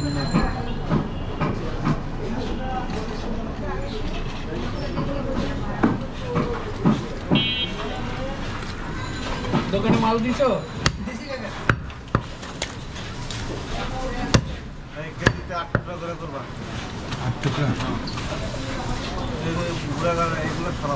দোকানে মাল দিছো? এই কেজিতে 8 টাকা করে করবা। 8 টাকা? এই বুড়া গাড়া এগুলো খারাপ।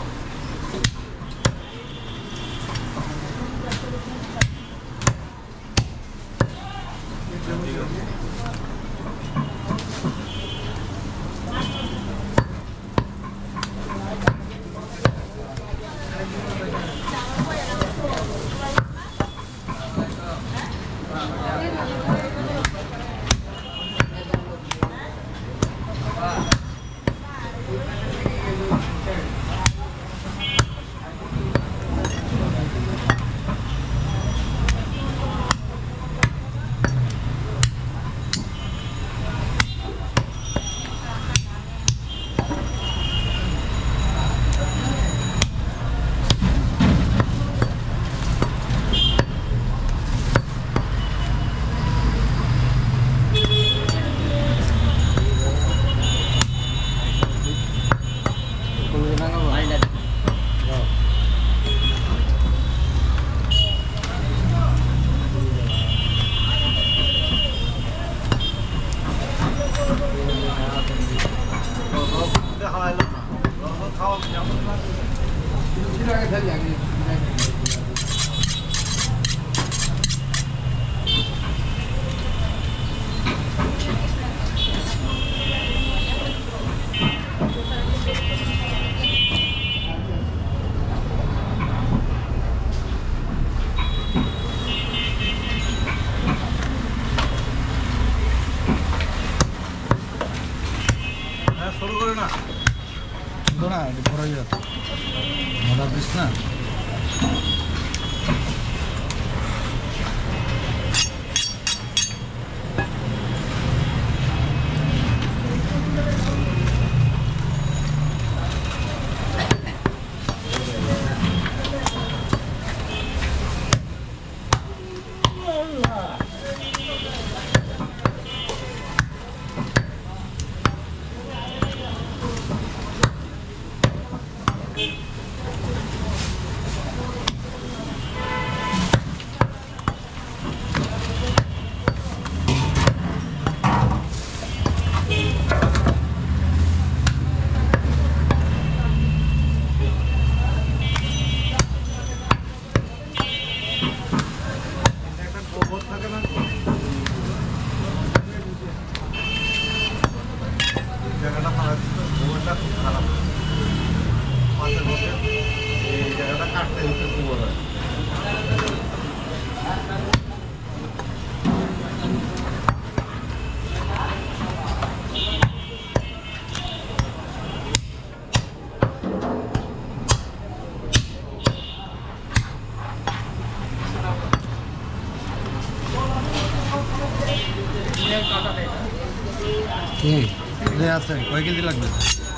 আছে কয় কেজি লাগবে?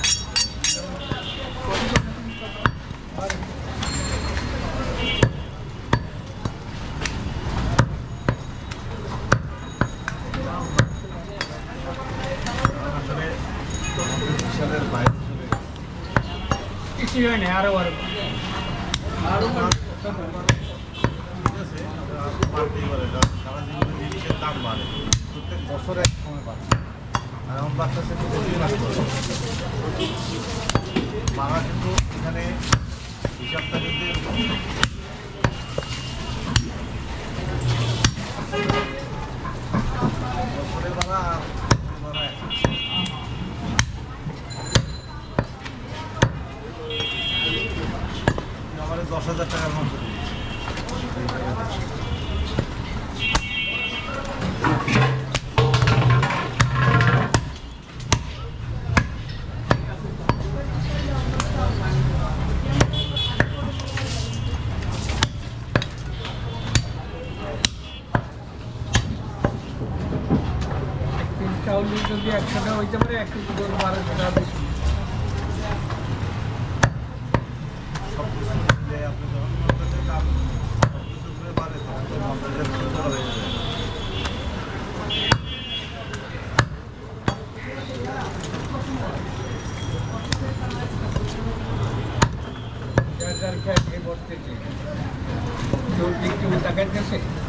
কিছুই হয় না, আরো দাম বাড়ে প্রত্যেক বছরে এক সময় বাড়ছে। আর আমার বাচ্চা সে মারা কিন্তু এখানে হিসাবটা যদি বছরে বাড়া আমার 10,000 টাকার মতো চাউল যদি 100 টাকা হইতে পারে 1 কেজি গরু 1200 টাকা বেশি। বাজার খেয়ে বসতেছে, তোর দিক কেউ তাকাইতেছে।